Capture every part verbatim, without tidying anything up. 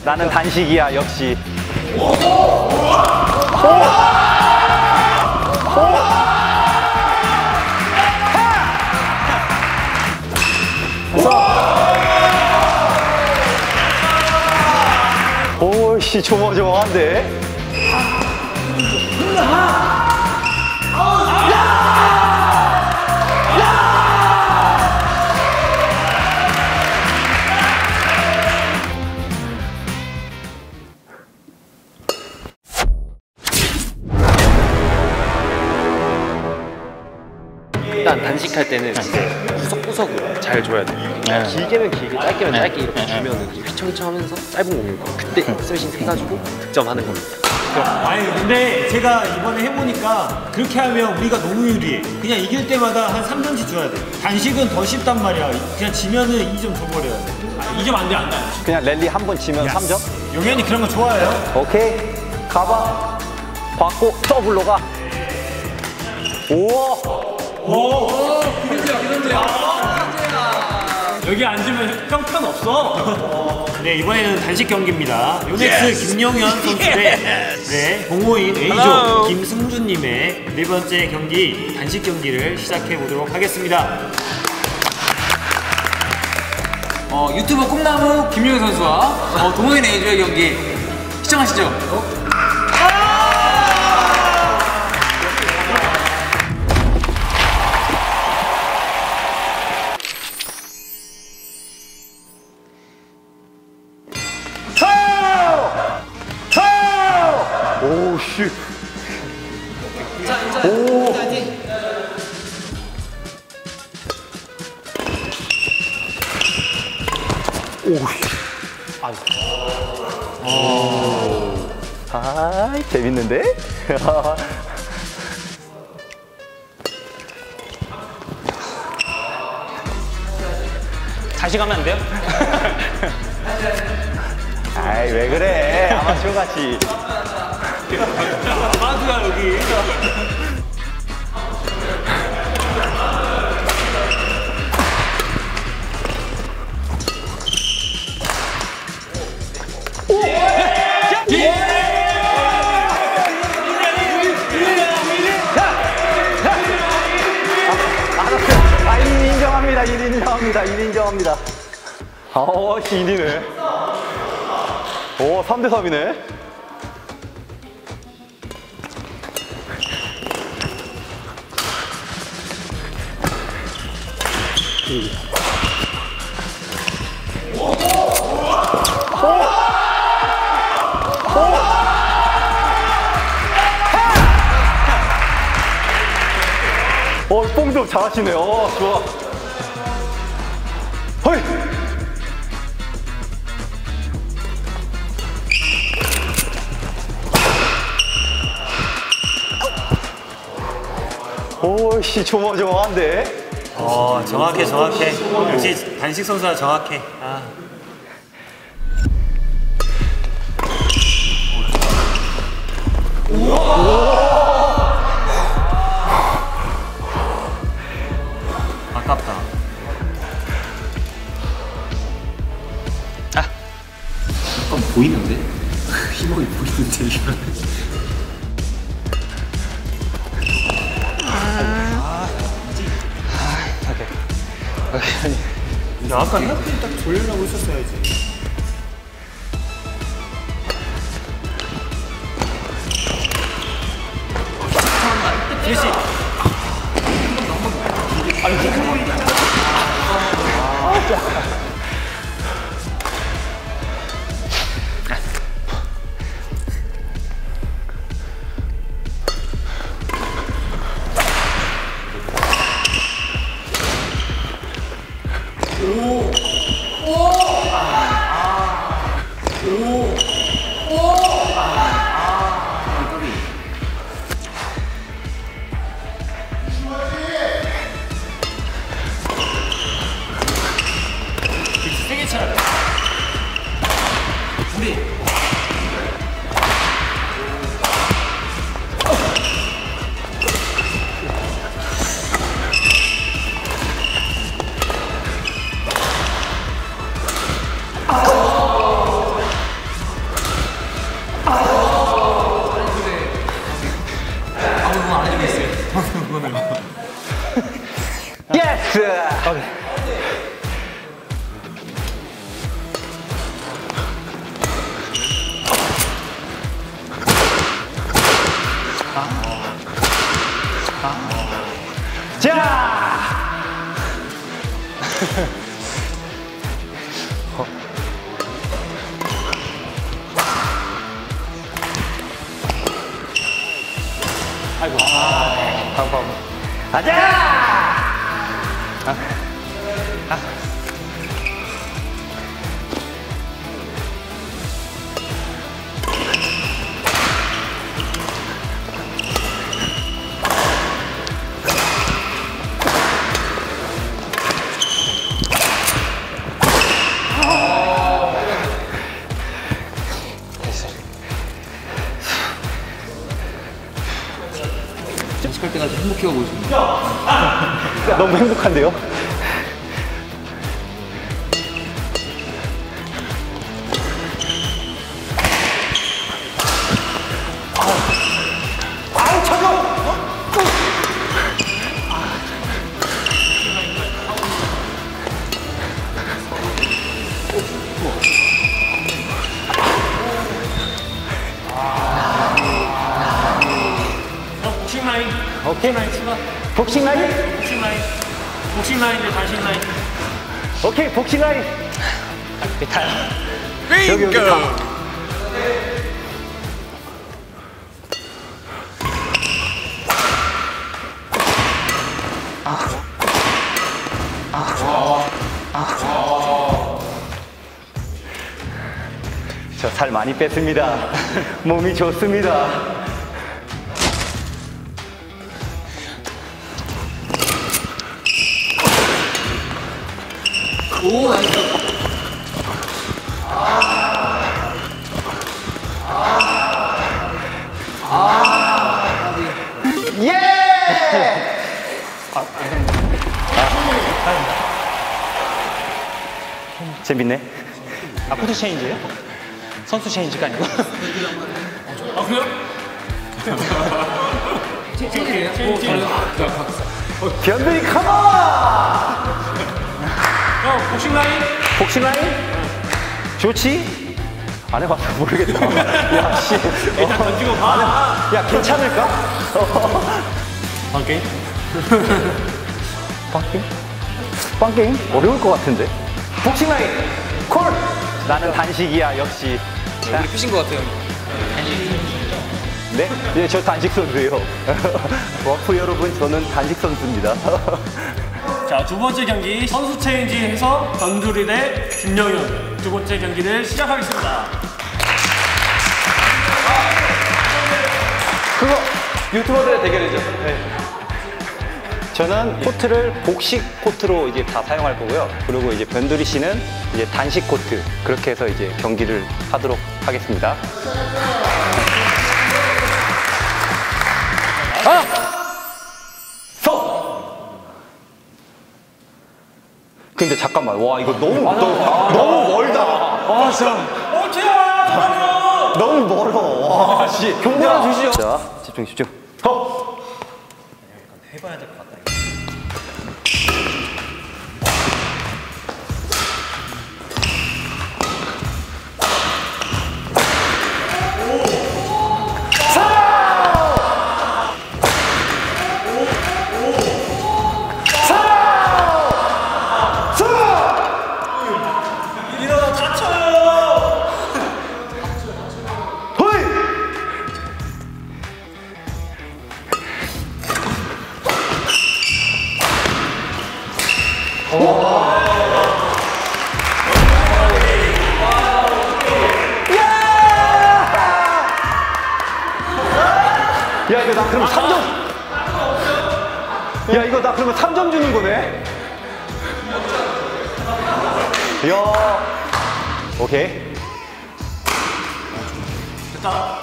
나는 단식이야 역시. 오! 오! 오! 오씨 조마조마한데? 일단 단식할 때는 구석구석으로 잘 줘야 돼. 네. 길게면 길게, 짧게면 네. 짧게 이렇게 네. 주면 휘청휘청하면서 짧은 공이고 그때 스매싱 해가지고 득점하는 겁니다. 아니 근데 제가 이번에 해보니까 그렇게 하면 우리가 너무 유리해. 그냥 이길 때마다 한 삼 점씩 줘야 돼. 단식은 더 쉽단 말이야. 그냥 지면은 이 점 줘버려야 돼. 아, 이 점 안 돼, 안 돼. 그냥 랠리 한 번 지면 삼 점? 용현이 그런 거 좋아해요. 오케이 가봐. 받고 더블로 가. 우와. 오, 기른지야, 기른지야. 여기 앉으면 평판 없어. 네, 이번에는 단식 경기입니다. 요넥스 yes. 김용현 선수 대 네, 공호인 A조 김승준님의 네 번째 경기 단식 경기를 시작해 보도록 하겠습니다. 어, 유튜버 꿈나무 김용현 선수와 어, 동호인 A조의 경기 시청하시죠. 어? 오, 씨. 오. 오, 씨. 아유. 오. 아, 재밌는데? 다시 가면 안 돼요? 아이, 왜 그래? 아마추어 같이. 아마추어야, 여기. 아, 일 인정합니다. 일 인정합니다. 일 인정합니다. 어, 씨, 일이네. 오, 삼 대 삼이네. 어, 뽕도 잘하시네. 어, 좋아. 허이! 오씨, 조마조마한데? 어, 정확해, 정확해. 역시 단식 선수가 정확해. 아. 아깝다. 아. 약간 보이는데? 희망이 보이는데 이거. 야, 아까 헤어핀 딱 돌려라고 했었어야지. 제시. 아니, 아, 자. 오! 오! 아! 오! 오! 아! 세게 쳐야 돼. 우리. 오케이. 자! 아이고. 아, 다음, 다음. 가자! 아. 아. 할 때까지 행복해하고 있습니다. 너무 행복한데요? 아우, 차가워! 복싱 라인. 오케이. 라인 추가. 복싱 라인? 복싱 라인. 복싱 라인 대 단식 라인. 오케이, 복싱 라인. 비타요. 여기, 여기 가. 저 살 많이 뺐습니다. 몸이 좋습니다. 오, 나이스. 예! 재밌네. 아, 코트 체인지예요? 선수 체인지가 아니고. 아, 그래요? 체인지예요? 체인지. 변들이 컴온! 형, 복싱 라인. 복싱 라인? 좋지? 안 해봐서 모르겠다. 야, 씨. 일단 던지고 봐. 야, 괜찮을까? 오케이. 빵게임? 빵게임? 어려울 것 같은데? 복싱 라인! 콜! 나는 단식이야, 역시. 우리 피신 것 같아요. 네? 예, 저 단식 선수예요. 워프 여러분, 저는 단식 선수입니다. 자, 두 번째 경기 선수 체인지에서 변두리 대 김영현 두 번째 경기를 시작하겠습니다. 그거 유튜버들의 대결이죠. 네. 저는 코트를 복식 코트로 이제 다 사용할 거고요. 그리고 이제 변두리 씨는 이제 단식 코트 그렇게 해서 이제 경기를 하도록 하겠습니다. 아! 서! 근데 잠깐만, 와 이거 너무 너무, 너무 멀다. 아 진짜. 어때요? 너무 멀어. 와 씨. 경고나 주시죠. 자, 집중 집중. 어. 해봐야 될 것 같다. 야 이거 나 그러면 삼 점. 야 이거 나 그러면 삼 점 주는 거네. 야. 오케이. 됐다.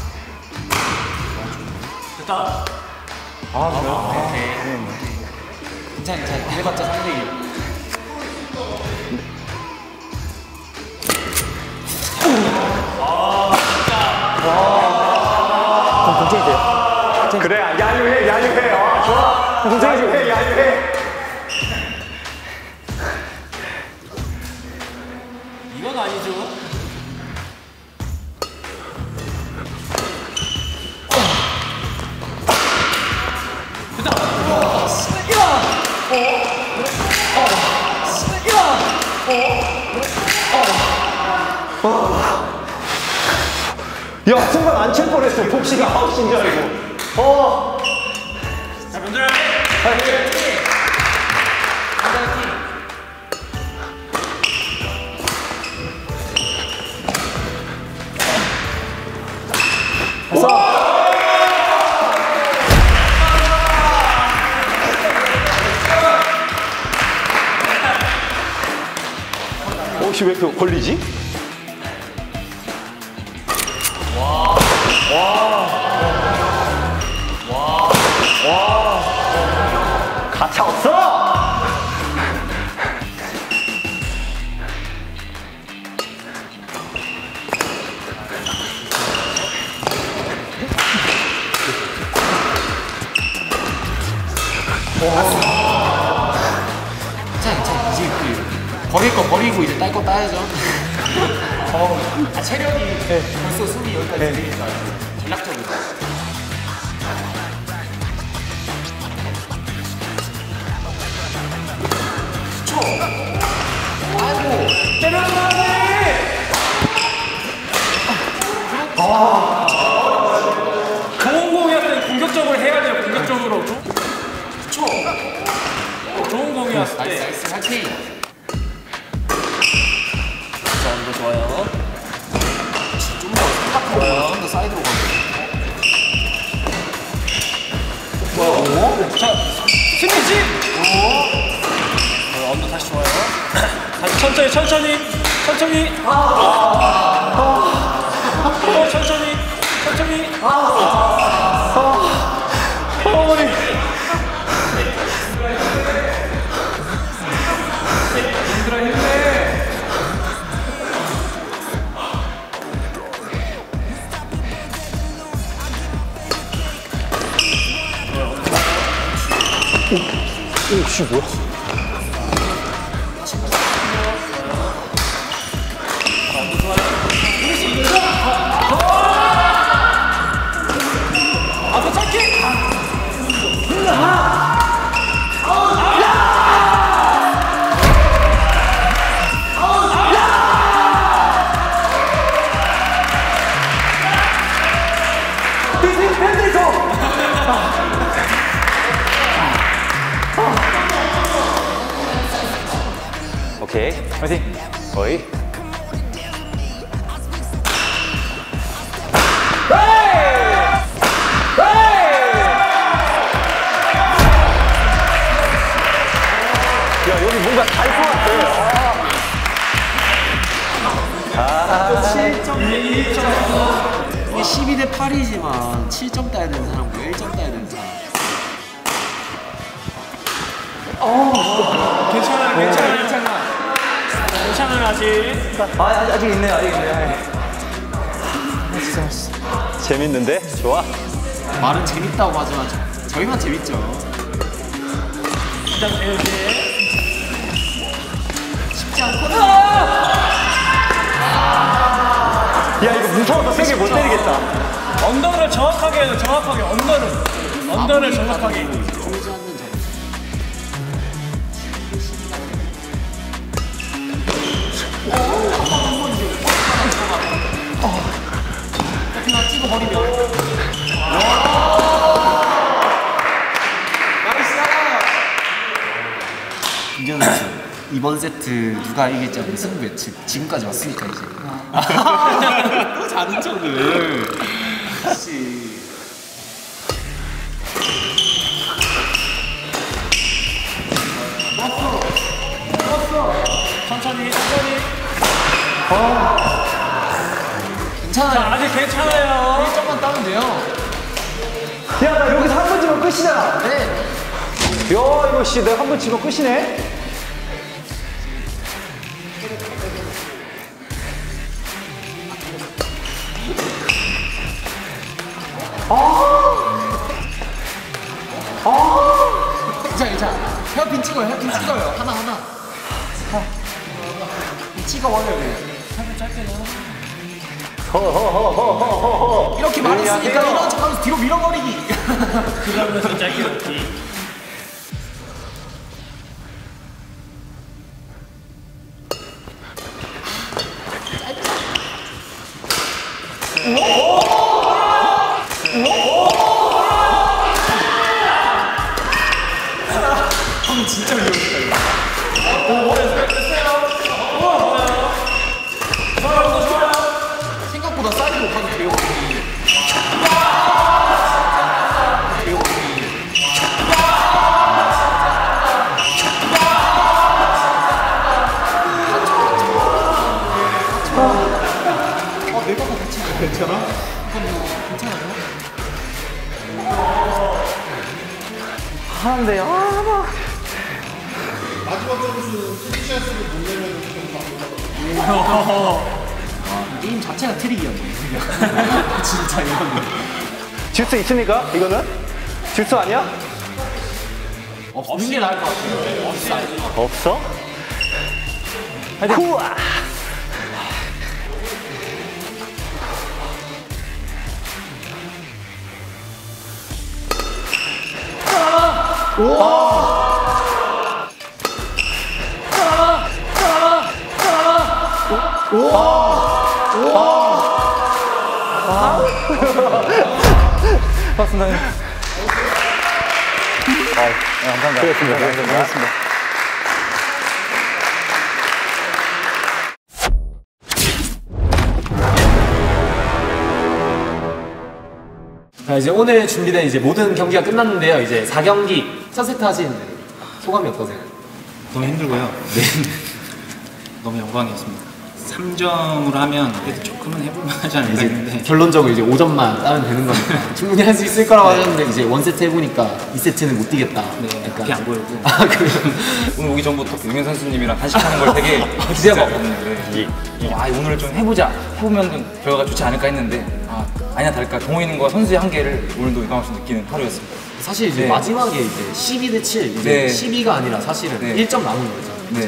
됐다. 아 그래요? 괜찮아, 괜찮아. 해봤자 삼 대 일. 그럼 동점이 돼요. 그래 야유해 야유해. 아 좋아. 동점이 야유해 야유해. 야, 순간 안 칠 뻔했어. 복식이 아웃인 줄 알고. 어. 자, 명절. 혹시 왜 이렇게 걸리지? 와. 와. 와. 가차 없어! 자, 자, 이제 그 버릴 거 버리고 이제 딸 거 따야죠. 어, 아, 체력이 벌써 숨이 여기까지 들리니까 전략적으로. 초. 아이고. 좋은 공이었으니 공격적으로 해야 돼요. 공격적으로. 초. 좋은 공이었을 나이스, 때. 나이스, 화이팅. 자, 이거 좋아요. 좀더 생각하고 좀더 사이드로 가고. 자, 스미지. 어, 언더 다시 좋아요. 다시 천천히, 천천히, 천천히. 어, 천천히, 천천히. 어머니. 힘들어, 힘내. 오, 씨, 뭐야? 아서 찾기. 오케이. 화이팅. 거의. 야, 여기 뭔가 잘 뽑았어요. 이게 십이 대 팔이지만 칠 점 따야 되는 사람과 일 점 따야 되는 사람. 괜찮아, 괜찮아, 괜찮아. 괜찮아, 아직. 아, 아직, 아직 있네, 아직 있네. 재밌는데? 좋아. 말은 재밌다고 하지만 저- 저희만 재밌죠. 일단 배우지. 쉽지 않거든. 야, 이거 무서워서 세게 못 때리겠다. 언더를 정확하게 해요, 정확하게. 언더를. 언더를 정확하게. 보이지 않는 점. 하나 찍어버리면. 김재현 씨, 이번 세트 누가 이길지 한번 승부에 지- 지금까지 왔으니까 이제. 또 자는 척을. 씨. 천천히, 천천히. 괜찮아요. 자, 아직 괜찮아요. 일 점만 따면 돼요. 야, 나 여기서 한 번 치면 끝이잖아. 네. 야, 이거 씨, 내가 한 번 치면 끝이네. 괜찮아, 괜찮아. 헤어핀 찍어요, 헤어핀 찍어요. 하나, 하나. 찍어버려요, 그냥. 허허허허허허허. 이렇게 말했으니까 이런 척하면서 뒤로 밀어버리기. 그러면서 짧게 놓기. 진짜 위험했다 이거. 생각보다 사이드 못하는 대용이. 아, 내가 다 다친 거 괜찮아? 괜찮아요? 하는데 아 마지막 점수 피니셔스를 못 내면 좀 게임 자체가 트릭이었네. 진짜 이거는. 질 수 있습니까? 이거는? 질 수 아니야? 없는 게 나을 것 같아요. 없어? 후아! 봤습니다. 아, 감사합니다. 그렇습니다. 감사합니다. 자, 이제 오늘 준비된 이제 모든 경기가 끝났는데요. 이제 사 경기 첫 세트 하신 소감이 어떠세요? 너무 힘들고요. 네. 너무 영광이었습니다. 삼 점으로 하면 그래도 조금은 해볼만하지 않을까 했는데 결론적으로 이제 오 점만 따면 되는 거니까 충분히 할 수 있을 거라고 하셨는데 이제 일 세트 해보니까 이 세트는 못 뛰겠다. 네, 약간. 그게 안 보였고 아, 그래요? 오늘 오기 전부터 용현 선수님이랑 단식하는 걸 되게 기대하고 왔거든요. 네. 아, 오늘 좀 해보자. 해보면 좀 결과가 좋지 않을까 했는데 아, 아니나 다를까 동호인과 선수의 한계를 오늘도 유감없이 느끼는 하루였습니다. 사실 이제 네. 마지막에 이제 십이 대 칠, 이제 네. 십이가 아니라 사실은 네. 일 점 남은 거죠. 네.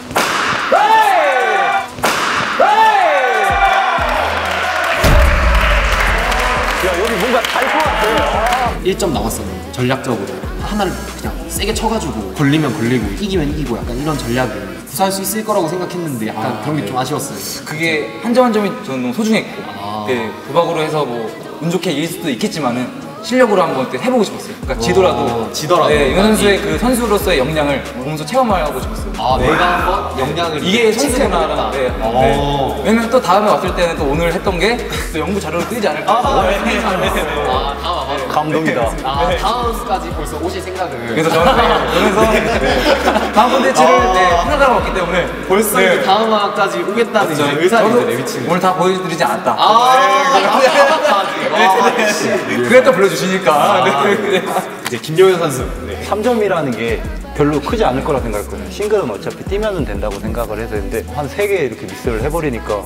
야, 여기 뭔가 달 것 같아. 일 점 남았었는데 전략적으로 하나를 그냥 세게 쳐가지고 걸리면 걸리고 이기면 이기고 약간 이런 전략을 구사할 수 있을 거라고 생각했는데 약간 아, 그런 게 네. 좀 아쉬웠어요. 그게 한 점 한 점이 저는 너무 소중했고 아. 네, 도박으로 해서 뭐 운 좋게 이길 수도 있겠지만은 실력으로 한번 또 해보고 싶었어요. 그러니까 지더라도 지더라도. 네, 용현 선수의 그 선수로서의 역량을 보면서 체험하고 싶었어요. 아, 내가 한번 역량을 이게 체크해보겠다. 선수구나. 네. 어. 네. 왜냐면 또 다음에 왔을 때는 또 오늘 했던 게 또 연구 자료로 뜨지 않을까. 아, 네. 아, 다음 와봐. 감동이다. 아, 다음까지 벌써 오실 생각을. 그래서 저는 그래서 다음 콘텐츠를 네, 생각하고 왔기 때문에 벌써 네. 이제 다음 화까지 오겠다는 이제 저는 의사를 이제 내비치는. 오늘 다 보여드리지 않았다. 아, 다음까지. 그래 또 불러주시니까. 네, 네. 이제 김용현 선수. 삼 점이라는 게 별로 크지 않을 거라 생각했거든요. 싱글은 어차피 뛰면 된다고 생각을 해서 했는데 한 세 개 이렇게 미스를 해버리니까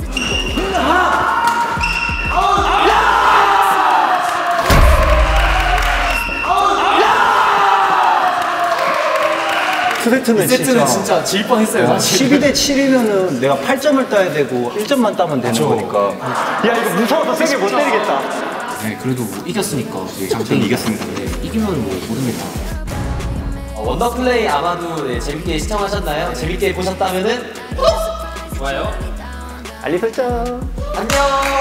두 세트는, 이 세트는 진짜 질 뻔했어요. 사실. 십이 대 칠이면은 내가 팔 점을 따야 되고 일 점만 따면 되는 거니까. 야, 이거 무서워서 세 개 못 때리겠다. 네, 그래도 뭐 이겼으니까 장땡 이겼습니다. 네, 이기면 뭐 모릅니다. 원더플레이 아마도 네, 재밌게 시청하셨나요? 재밌게 보셨다면은 구독, 좋아요, 알림 설정. 안녕.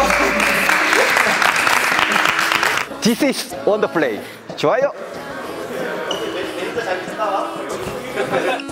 This is Wonderplay. 좋아요.